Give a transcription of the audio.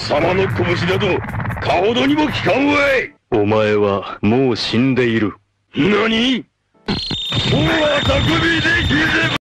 貴様の拳などかほどにも効かんわい。 お前はもう死んでいる。 何？もうは匠できれば